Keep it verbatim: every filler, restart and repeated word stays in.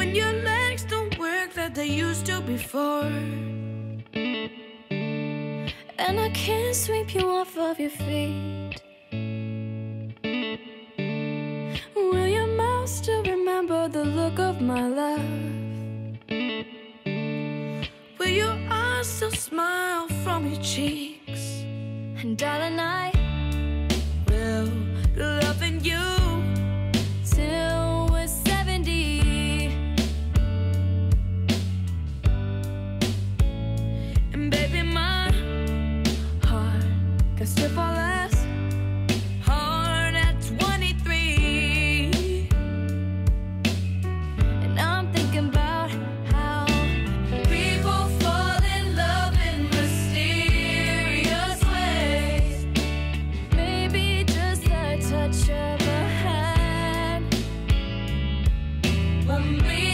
when your legs don't work like they used to before, and I can't sweep you off of your feet. Will your mouth still remember the look of my love? Will your eyes still smile from your cheeks? And darling, I will be loving you till we're seventy. And baby, my heart can still fall less hard at twenty-three. And I'm thinking about how people fall in love in mysterious ways. maybe just a touch of a hand When we